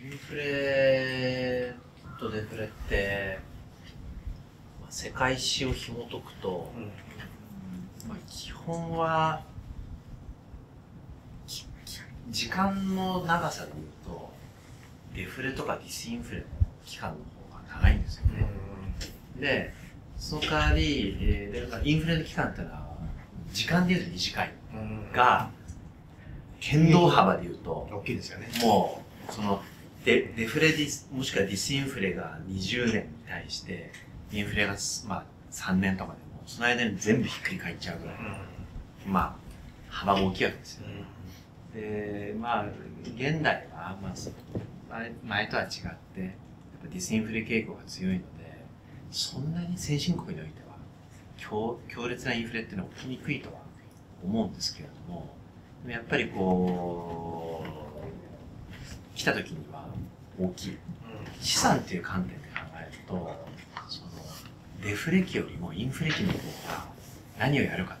インフレとデフレって、世界史を紐解くと、基本は時間の長さで言うとデフレとかディスインフレの期間の方が長いんですよね。で、その代わり、インフレの期間っていうのは時間で言うと短いが、変動幅で言うと大きいですよね。 もうそのデフレもしくはディスインフレが20年に対してインフレが3年とかでもその間に全部ひっくり返っちゃうぐらい、幅が大きいわけですよ。で、現代は前とは違ってやっぱディスインフレ傾向が強いので、そんなに先進国においては強烈なインフレっていうのは起きにくいとは思うんですけれども、やっぱりこう来た時には大きい資産っていう観点で考えると、そのデフレ期よりもインフレ期の方が何をやるかって、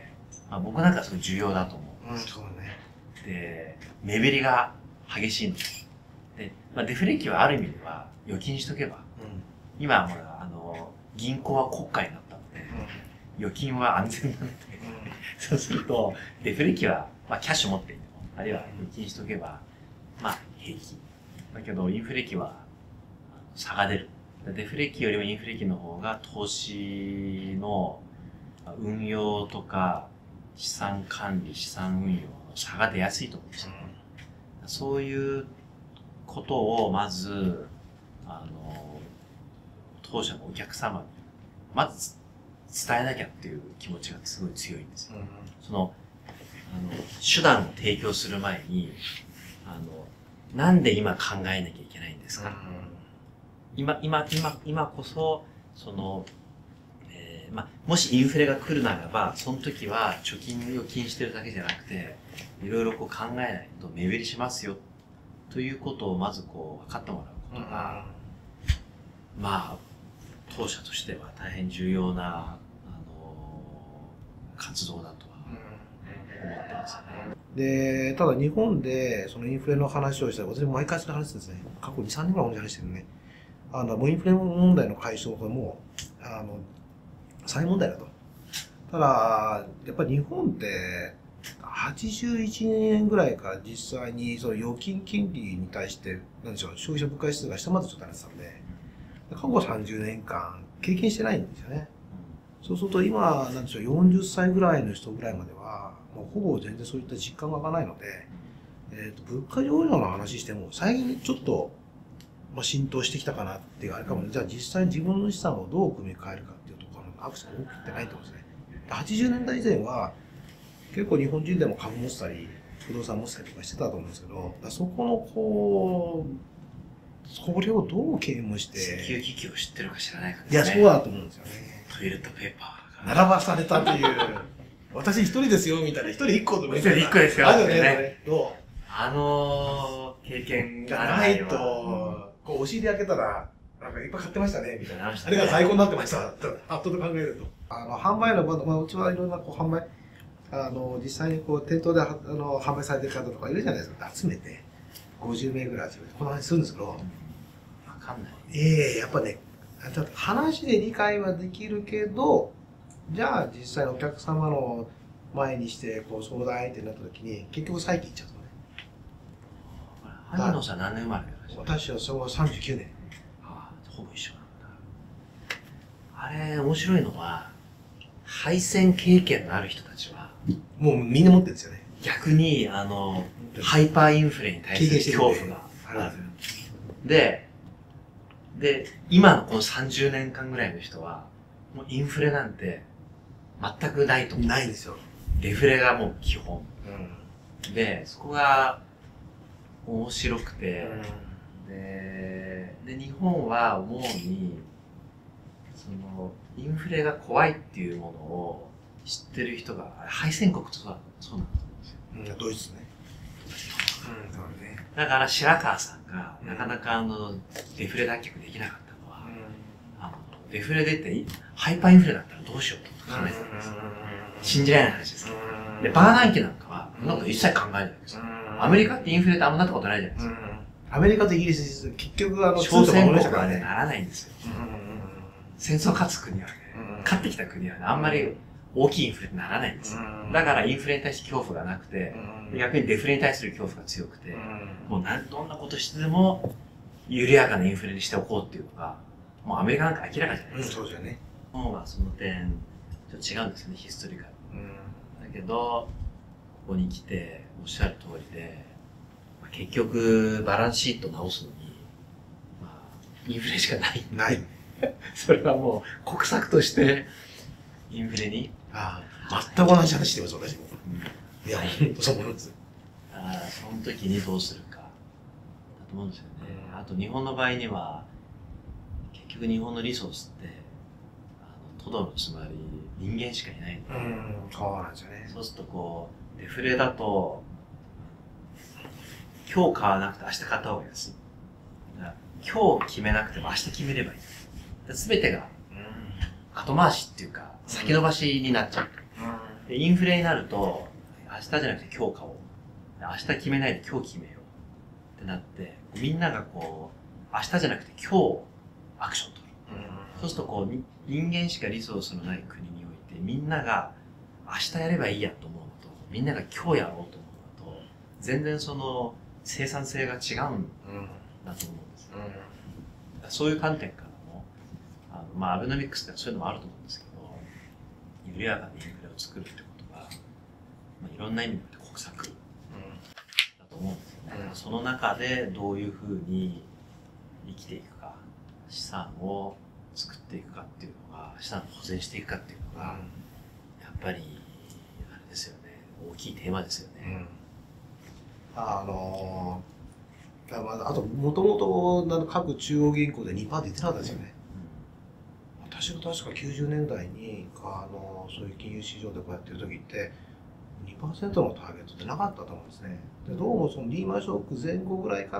僕なんかすごい重要だと思うんです。 そうね。 で、目減りが激しいんです。で、デフレ期はある意味では預金しとけば、今はほら銀行は国家になったので、預金は安全なので、そうするとデフレ期はキャッシュ持っていても、あるいは預金しとけば平気だけど、インフレ期は差が出る。デフレ期よりもインフレ期の方が投資の運用とか資産管理、資産運用の差が出やすいと思うんですよ。そういうことをまず当社のお客様にまず伝えなきゃっていう気持ちがすごい強いんですよ。その手段を提供する前になんで今考えなきゃいけないんですか。今こそもしインフレが来るならば、その時は貯金預金してるだけじゃなくて、いろいろ考えないと目減りしますよということをまず分かってもらうことが、当社としては大変重要な活動だとは思ってますね。 で、ただ日本でそのインフレの話をしたら、私も毎回その話ですね。過去2、3年ぐらい話してるね。もうインフレ問題の解消がもう、再問題だと。ただ、やっぱり日本って、81年ぐらいから実際にその預金金利に対して、消費者物価指数が下までちょっとなってたんで、過去30年間経験してないんですよね。そうすると今、40歳ぐらいの人ぐらいまでは、もうほぼ全然そういった実感が湧かないので、物価上昇の話しても、最近ちょっと、浸透してきたかなっていうあれかもね。じゃあ実際に自分の資産をどう組み替えるかっていうところのアクセスが多くってないってことですね。80年代以前は、結構日本人でも株持ってたり、不動産持ってたりとかしてたと思うんですけど、そこのそれをどう啓蒙して。 石油危機を知ってるか知らないかですね。 いや、そうだと思うんですよね。 トイレットペーパーが。並ばされたという、私一人ですよ、みたいな。一人一個でもいいから。 一人一個ですよ。 あるね。どう経験がないと、お尻開けたら、いっぱい買ってましたね、みたいな。あれが在庫になってました。後で考えると。販売の、うちはいろんな販売、実際に店頭で販売されてる方とかいるじゃないですか。集めて、50名ぐらい集めて、この話するんですけど、 わかんない。 やっぱね、話で理解はできるけど、じゃあ実際のお客様の前にして相談相手になった時に、結局再起いっちゃうとね。 萩野さん何年生まれでしたっけ？ 私は昭和39年。 ほぼ一緒なんだ。あれ、面白いのは、敗戦経験のある人たちは、 もうみんな持ってるんですよね。 逆に、ハイパーインフレに対する恐怖がある。で、今のこの30年間ぐらいの人は、もうインフレなんて全くないと思う。 ないんですよ。 デフレがもう基本。で、そこが面白くて、で、日本は思うに、インフレが怖いっていうものを知ってる人が、敗戦国とそうなんだと思うんですよ。 ドイツね。 だから白川さんがなかなかデフレ脱却できなかったのは、デフレ出てハイパーインフレだったらどうしようと考えてたんです。信じられない話ですけど。で、バーナンキなんかは、なんか一切考えないわけですよ。アメリカってインフレってあんまなったことないじゃないですか。 アメリカとイギリス、結局朝鮮国通貨守りましたからね。 はね、ならないんですよ。 うんうん戦争勝つ国はね、 うん勝ってきた国はね、あんまり大きいインフレにならないんですよ。 うんだからインフレに対して恐怖がなくて、 うん逆にデフレに対する恐怖が強くて、 うんもうどんなことしてでも、緩やかなインフレにしておこうっていうのが、もうアメリカなんか明らかじゃないうん、 ですか。 そうですよね。 日本はその点、ちょっと違うんですよね、ヒストリカル。 うんだけど、ここに来て、おっしゃる通りで、結局、バランスシートを直すのに、インフレしかない。 ない。 それはもう、国策として、インフレに。 ああ、全く同じ話してます、私も。いや、本当そう思います。 その時にどうするか、だと思うんですよね。あと、日本の場合には、結局日本のリソースって、トドのつまり人間しかいないので、 そうなんですよね。 そうするとこう、デフレだと、今日買わなくて明日買った方が安い。だから今日決めなくても明日決めればいい。すべてが後回しっていうか、先延ばしになっちゃう。でインフレになると、明日じゃなくて今日買おう。明日決めないで今日決めよう。ってなって、みんながこう、明日じゃなくて今日アクションを取る。そうするとこう、人間しかリソースのない国において、みんなが明日やればいいやと思うのと、みんなが今日やろうと思うのと、全然その生産性が違うんだと思うんですよ。そういう観点からも、アベノミクスってそういうのもあると思うんですけど、緩やかなインフレを作るってことが、いろんな意味で国策だと思うんですよね。その中でどういうふうに生きていくか、資産を作っていくかっていうのが、資産を保全していくかっていうのが、やっぱり、あれですよね、大きいテーマですよね。 あと、もともと各中央銀行で 2% 出てなかったですよね。私が確か90年代に、そういう金融市場でこうやってる時って、2% のターゲットってなかったと思うんですね。でどうもそのリーマンショック前後ぐらいから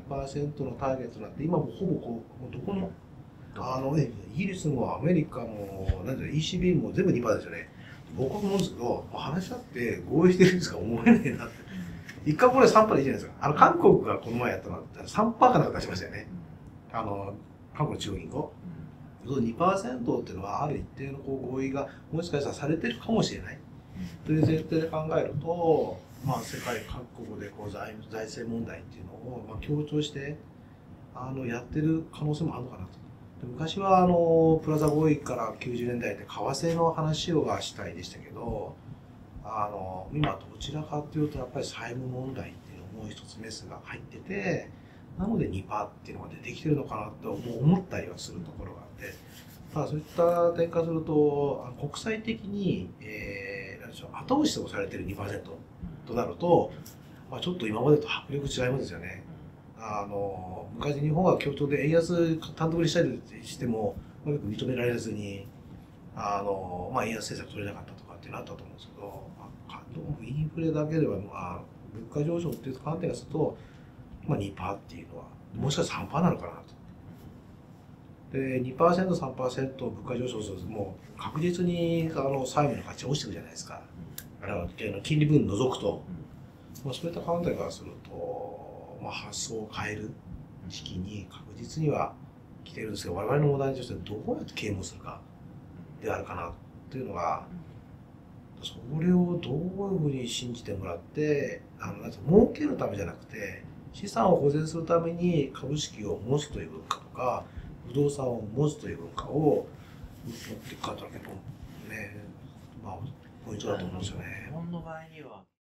2% のターゲットになって、今もほぼもうどこの、イギリスもアメリカも、ECB も全部 2% ですよね。僕は思うんですけど、話し合って合意してるんですか思えないなって。一回これ 3% でいいじゃないですか。韓国がこの前やったのって 3% かなんか出しましたよね。韓国中央銀行。2% っていうのはある一定の合意がもしかしたらされてるかもしれない。という前提で考えると、世界各国で財政問題っていうのを強調してやってる可能性もあるのかなと。昔はプラザ合意から90年代で為替の話をしたいでしたけど、今どちらかというとやっぱり債務問題っていうのもう一つメスが入ってて、なので 2% っていうのが出てきてるのかなと思ったりはするところがあって、そういった点からすると国際的に、後押しとされてる 2% となると、ちょっと今までと迫力違いますよね。昔日本は協調で円安単独にしたりしても認められずに円安政策取れなかったとかってなったと思うんですけど、どうもインフレだけでは物価上昇っていう観点がすると、2% っていうのはもしかしたら 3% なのかなと。で 2%、3% 物価上昇するともう確実に債務の価値が落ちてくるじゃないですか。金利分除くと、そういった観点からすると、発想を変える時期に確実には来てるんですけど、我々の問題としてどうやって啓蒙するかであるかなというのが、それをどういうふうに信じてもらって、儲けるためじゃなくて資産を保全するために株式を持つという文化とか不動産を持つという文化を持っていくかだけどね、ポイントだと思うんですよね。 日本の場合には